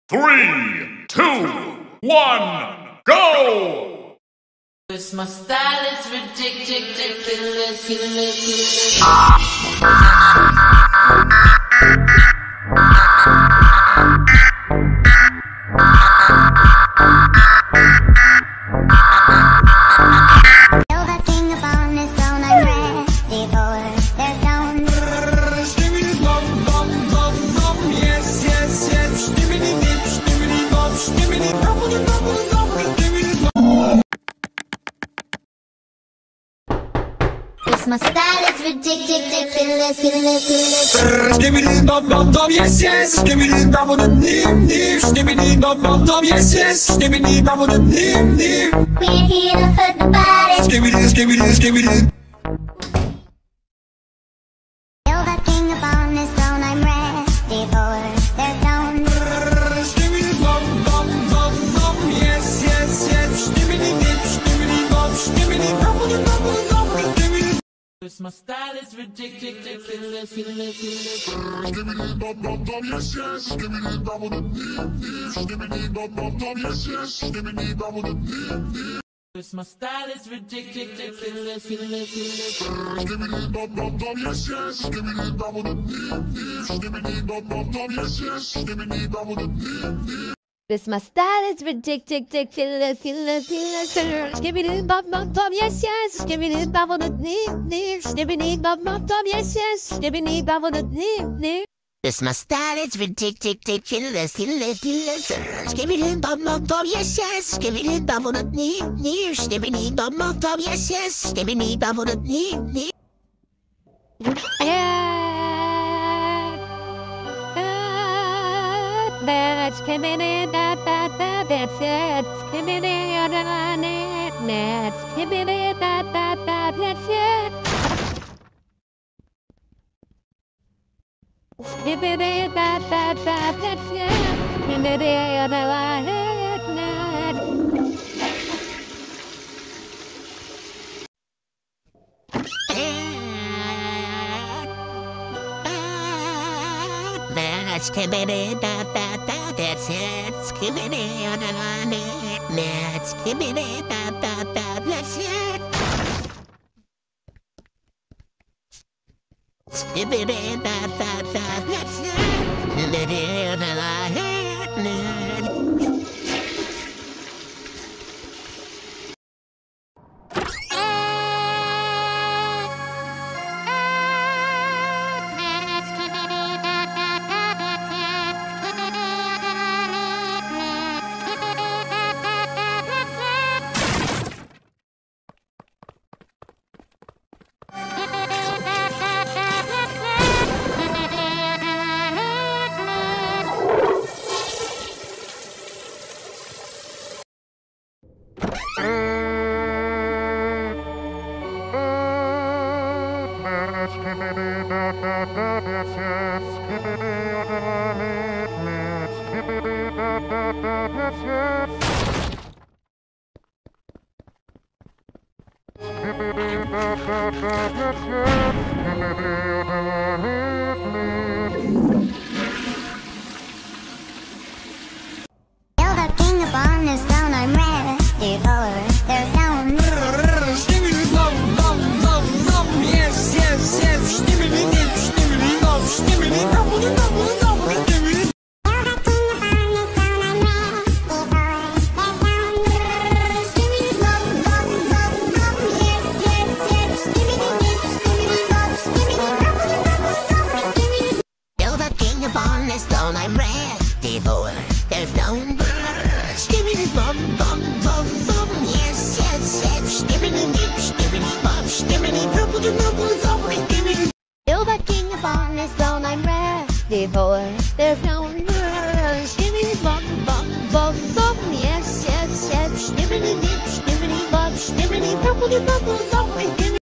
3, 2, 1, go! It's my style, it's ridiculous. My style is ridiculous. Skibbity dum dum dum, yes yes. Skibbity dum dum dim dim. Skibbity dum dum dum, yes yes. Skibbity dum dum dim dim. We're here to hurt the body. Skibbity skibbity skibbity. Feel the king upon his throne. I'm ready for their zone. Skibbity dum dum dum dum, yes yes yes. Skibbity dip, skibbity dum, skibbity dum dum dum dum. My style is ridiculous. Skibbity dum dum dum, yes yes. Skibbity dum dum dim dim. Skibbity dum dum dum, yes yes. Skibbity dum dum dim dim. My style is ridiculous. Skibbity dum dum dum, yes yes. Skibbity dum dum dim dim. Skibbity dum dum dum, yes yes. Skibbity dum dum dim dim. My style is ridiculous. Skibbity bum bum bum, yes yes. Skibbity bum bum dim. Skibbity bum bum bum, yes yes. Skibbity bum bum dim. My style is ridiculous. Skibbity bum bum bum, yes yes. Skibbity bum bum dim. Skibbity bum bum bum, yes yes. Skibbity bum bum dim. That's coming in, that's it. Coming in, that's coming in, that's it. Coming in, that's it. Coming in, Skibbity da da da, that's it. Skibbity da da da, skibbity da da da, that's it. Skibbity da da da, that's it. Skibbity da da da. Feel the king upon his throne. I'm ready for their zone. Skibbity dum dum dum dum, yes yes yes. Skibbity dip, skibbity dum, skibbity dum dum dum dum. Skibbity. Feel the king upon his throne. I'm ready for their zone. Skibbity dum dum dum dum, yes yes yes. Skibbity dip, skibbity dum, skibbity dum dum dum. Skibbity. Feel the king upon his throne, I'm ready for there's no skibbity bum bum bum bum, yes yes yes. Skibbity dip, skibbity bum, skibbity purple to purple double, skibbity. Feel the king upon his throne, I'm ready for there's no skibbity bum bum bum bum, yes yes yes. Skibbity dip, skibbity bum, skibbity purple to purple double.